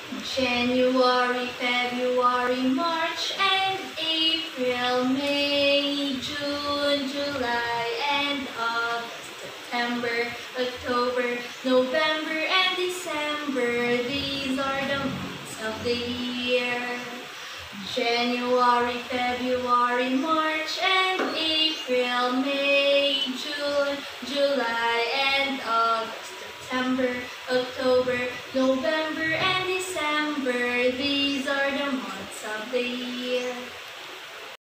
January, February, March, and April, May, June, July, and August, September, October, November, and December. These are the months of the year. January, February, March, and April, May, June, July, and August, September, October, November,